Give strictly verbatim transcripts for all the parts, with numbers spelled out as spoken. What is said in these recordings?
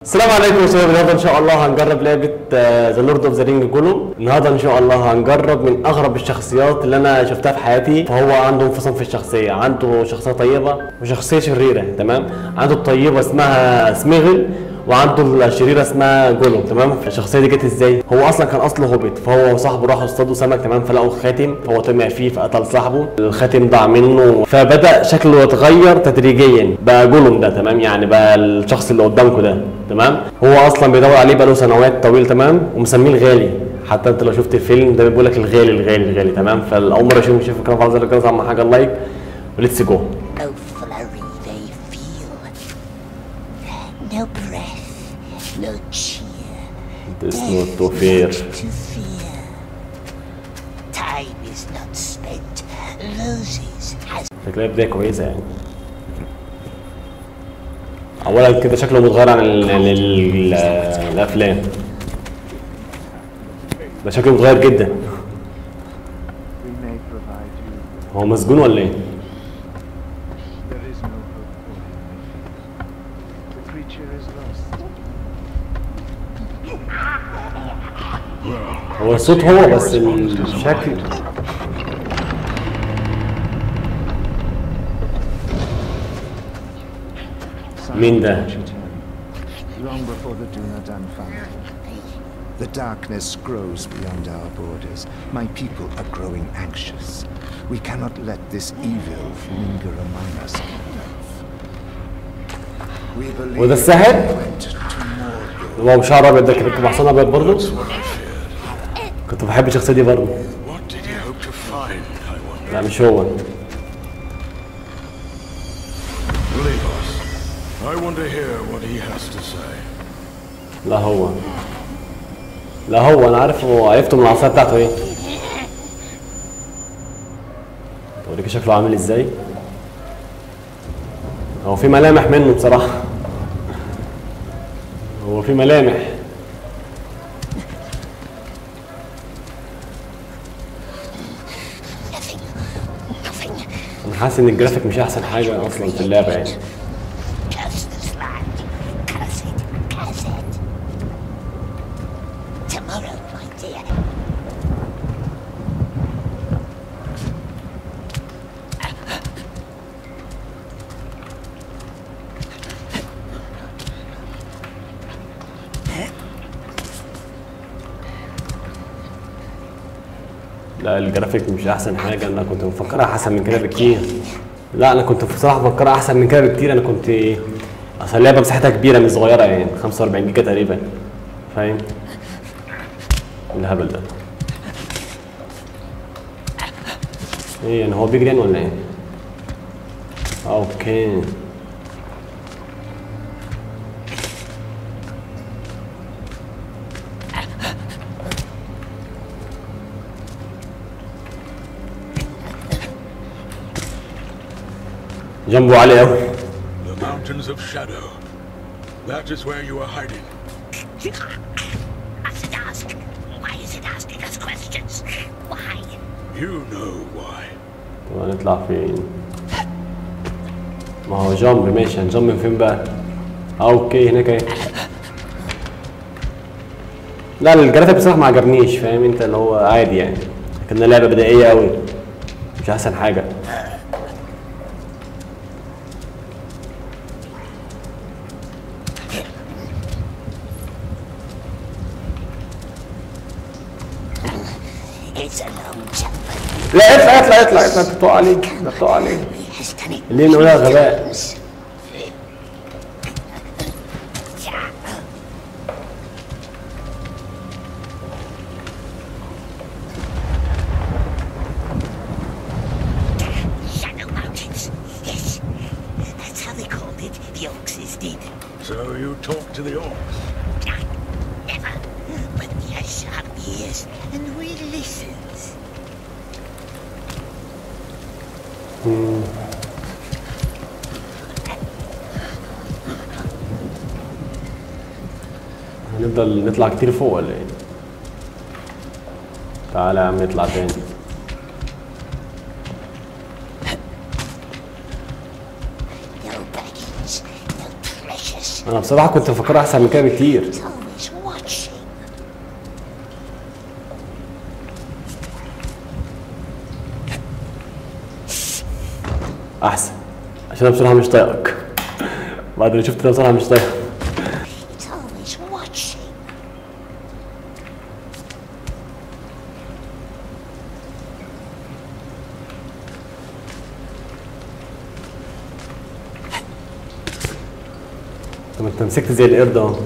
السلام عليكم يا شباب. النهارده ان شاء الله هنجرب لعبه ذا لورد اوف ذا رينج جولوم. النهارده ان شاء الله هنجرب من اغرب الشخصيات اللي انا شفتها في حياتي. فهو عنده انفصام في الشخصيه، عنده شخصيه طيبه وشخصيه شريره. تمام، عنده الطيبه اسمها سميغل وعنده الشريره اسمها جولوم. تمام، الشخصيه دي جت ازاي؟ هو اصلا كان اصله هوبيت، فهو وصاحبه راحوا اصطادوا سمك. تمام، فلقوا خاتم، فهو طمع فيه فقتل صاحبه، الخاتم ضاع منه، فبدا شكله يتغير تدريجيا بقى جولوم ده. تمام، يعني بقى الشخص اللي قدامكم ده. تمام، هو اصلا بيدور عليه بقاله سنوات طويله. تمام، ومسميه الغالي. حتى انت لو شفت الفيلم ده بيقول لك الغالي الغالي الغالي. تمام، فاول مره اشوف شوف الكلام فاضل الجواز اهم حاجه اللايك وليتس جو. No breath, no cheer. There's no to fear. To fear. Time is not spent. Loses has. شكلها بداية كويسة يعني. أولا كده شكله متغير عن ال ال ال الأفلام. ده شكله متغير جدا. هو مسجون ولا إيه؟ هو الصوت هو بس الشكل. مين ده؟ The darkness grows beyond our borders. My people are growing anxious. We cannot let this evil linger among us. We believe وده الساحر؟ هو بشعر ابيض ده كنت بحصان ابيض برضه؟ كنت بحب الشخصية دي برضه. لا مش هو. I want to hear what he has to say. لا هو لا هو انا عارفه، عرفته من العصايه بتاعته ايه. اوريك شكله عامل ازاي. هو في ملامح منه بصراحه، هو في ملامح. انا حاسس ان الجرافيك مش احسن حاجه اصلا في اللعبه يعني. لا الجرافيك مش احسن حاجه، انا كنت مفكرها احسن من كده بكتير. لا انا كنت بصراحه مفكرها احسن من كده بكتير. انا كنت اصل اللعبه مساحتها كبيره مش صغيره يعني، خمسة وأربعين جيجا تقريبا. فاهم الهبل ده ايه يعني؟ هو بيجري ولا ايه؟ اوكي جنبه عالي قوي. The mountains of shadow. That is where you are hiding. Must ask. Why is it asking us questions? Why? You know why. طب هنطلع فين؟ ما هو جامب. ماشي، هنجمب من فين بقى؟ اوكي هناك اهي. لا الجرافيك بصراحه ما عجبنيش. فاهم انت اللي هو عادي يعني، كنا لعبه بدائيه قوي مش احسن حاجه. لا اطلع اطلع اطلع اطلع بتقع عليك، ده بتقع عليك. ليه نقولها غباء؟ Shadow Mountains. Yes, that's how they called it. The Orcs did. So you talk to the orcs? Never. But we have sharp ears and we listen. هنفضل نطلع كتير فوق ولا ايه؟ تعالى يا عم نطلع تاني. No baggage, no precious. انا بصراحه كنت مفكرها احسن من كده بكتير. It's always watching. احسن عشان انا بصراحه مش طايقك. بعد اللي شفت ده بصراحه مش طايقك. It's always watching. طب انت مسكت زي القرد اهو.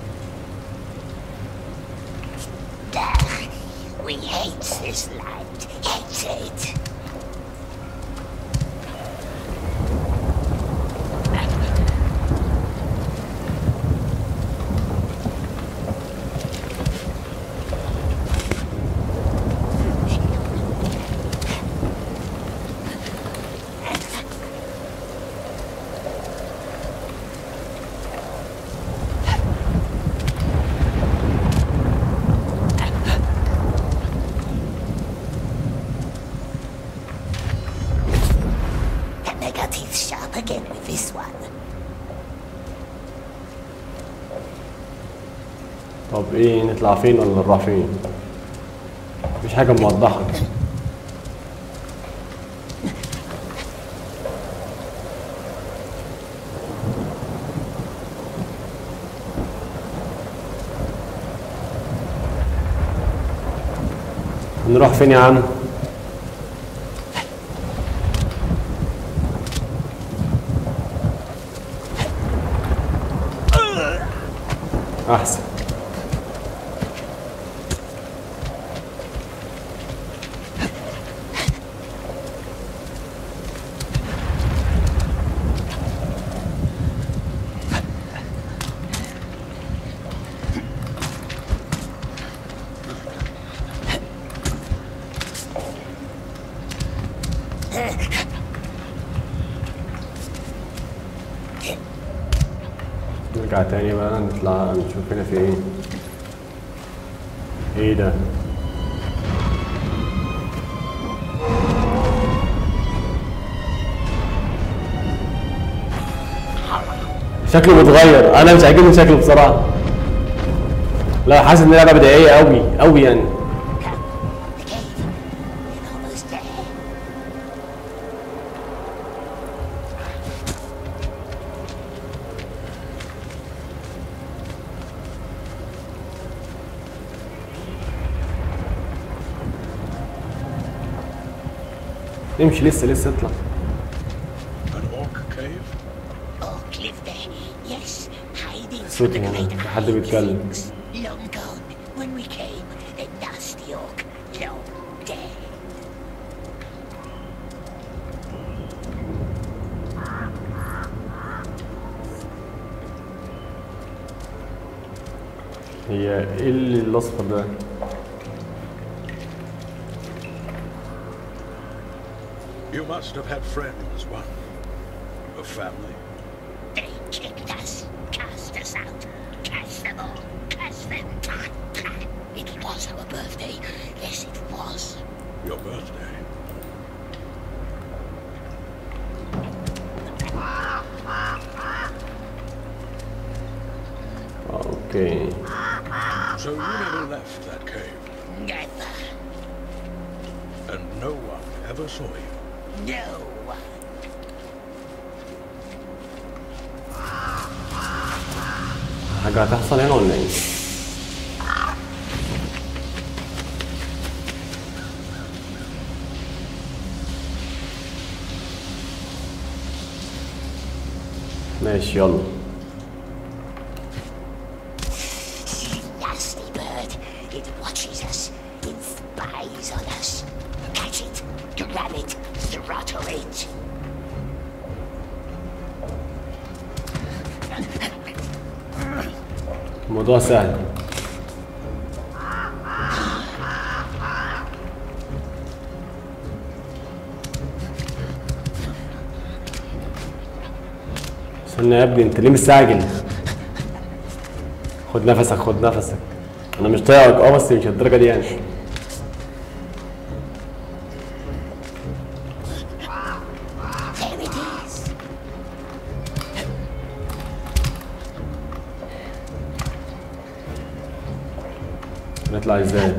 We hate this land. Hate it. And they got teeth sharp again with this one. طب ايه نطلع فين ولا نروح فين؟ مفيش حاجه موضحه. نروح فين يا عم؟ احسن. نرجع تاني بقى نطلع نشوف هنا في ايه. ايه ده؟ شكله متغير، انا مش عاجبني شكله بصراحه. لا حاسس ان لعبه بدائيه قوي قوي يعني. The cave. We're almost there. امشي لسه لسه اطلع. An orc cave? Orc lived there. Yes, hiding from صوت the هنا great في حد بيتكلم. things. Long gone. When we came, the nasty orc, long dead. هي ايه اللي الاصفر ده؟ You must have had friends, one. A family. They kicked us, cast us out, cast them all, cast them. It was our birthday. Yes, it was. Your birthday. اوكي. So you never left that cave, Never. and no one ever saw you. No one. حاجه هتحصل هنا ولا ايه؟ ماشي يلا. Nasty bird. It watches us. It spies on us. Catch it. Grab it. Throttle it. الموضوع سهل. استنى يا ابني انت ليه مستعجل؟ خد نفسك خد نفسك. انا مش طايقك اه بس مش الدرجه دي يعني. There it is. نطلع ازاي؟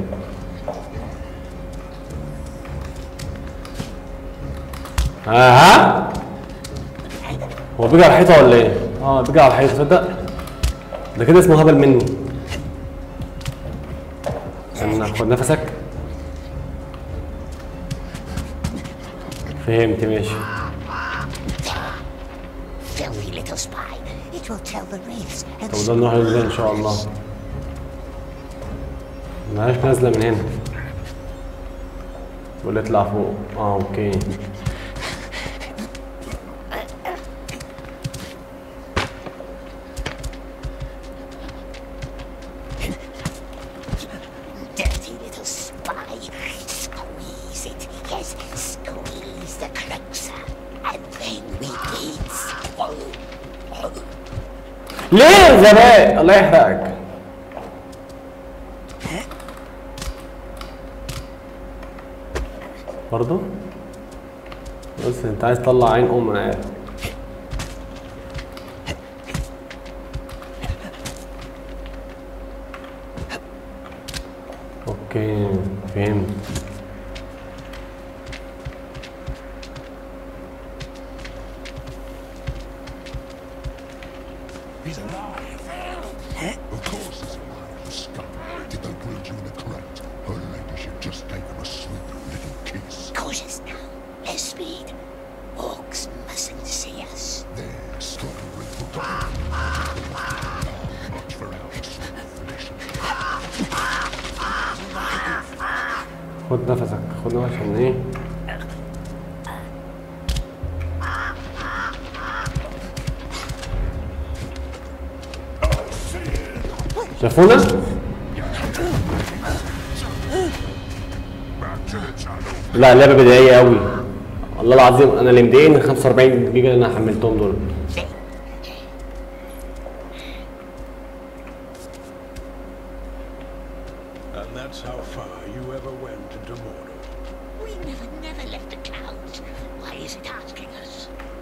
ها ها؟ هو بيجي على الحيطة ولا ايه؟ اه بيجي على الحيطة تصدق؟ ده كده اسمه هبل مني. استنى خد نفسك. فهمت ماشي. Filthy little spy. It will tell the wraiths and طب ده نروح ازاي ان شاء الله؟ ملهاش نازلة من هنا. بيقول لي اطلع فوق. اه اوكي. dirty little spy. Squeeze it. Yes, squeeze the closer. And then we eat. ليه زباق؟ الله يحرقك. برضه؟ بص انت عايز تطلع عين ام انا عارف. اوكي فهمت. He's alive. Of course he's alive, you scum. Did they bring you in a crate? Her ladyship just gave him a sweet little kiss. Cautious now. Less speed. Orcs mustn't see us. There, strawberry for God. Not much for our sweet flesh. خد نفسك خد نفسك عشان ايه؟ شافونا؟ لا اللعبة بدائية أوي. والله العظيم أنا اللي مضايقني ال خمسة وأربعين جيجا اللي أنا حملتهم دول. And that's how far you ever went into Mordor. We never, never left the clouds. Why is it asking us?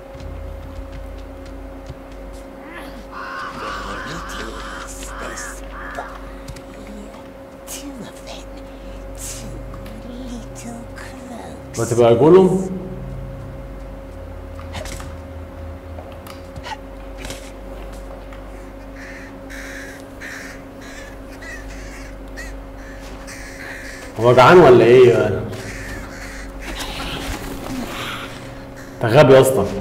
There it is, the spy. Two of them. Two little crows. وتبقى جولهم؟ هو جعان ولا ايه؟ انت غبي يا اسطى.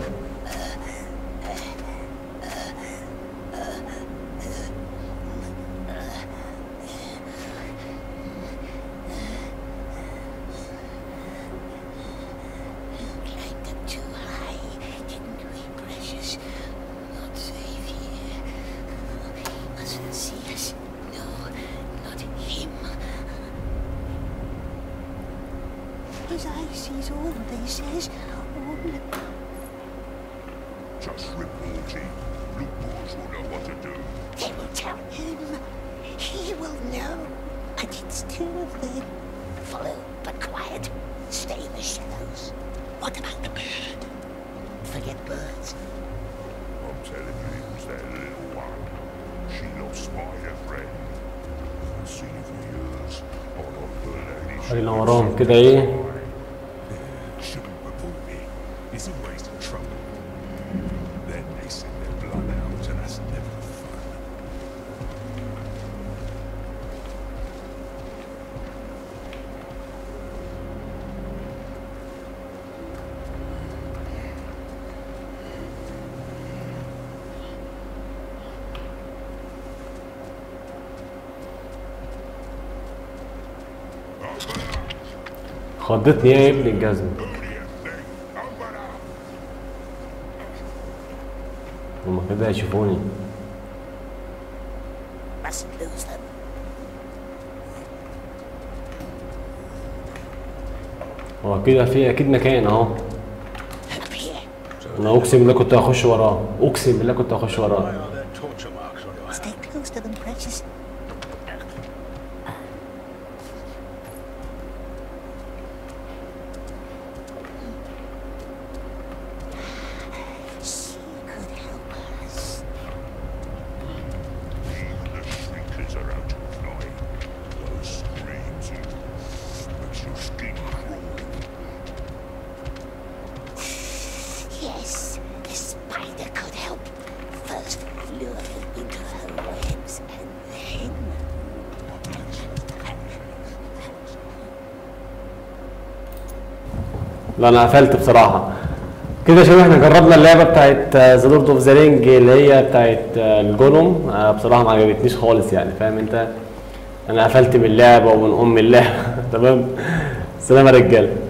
Climbed up too high, didn't we, precious? Not safe here. He mustn't see us. No, not him. His eye sees all, they says. All. Just reporting. Luke Boys will know what to do. They will tell him. He will know. And it's two of them. Follow, but quiet. Stay in the shadows. What about the bird? Forget birds. I'm telling you, it was that little one. She lost my friend. I've seen it for years. On a bird. خلينا وراهم كده ايه؟ Shouldn't report me. It's always in trouble. Then they send their blood out, and that's never fun. خضتني ايه يا ابن الجزمة؟ هما كده هيشوفوني. Mustn't lose them. هو كده في اكيد مكان اهو. Up here. انا اقسم بالله كنت هخش وراه، اقسم بالله كنت هخش Why وراه. are there torture marks on your hand? Stay close to them, precious. She could help us. Even the shriekers are out to fly. Those Yes, the spider could help. First, lure them into her webs, and then... لا انا قفلت بصراحه كده. شباب احنا جربنا اللعبه بتاعت ذا لورد اوف ذا رينج اللي هي بتاعت الجولوم. آه بصراحه ما عجبتنيش خالص يعني، فاهم انت؟ انا قفلت من اللعبه ومن ام اللعبه. تمام. سلام يا رجاله.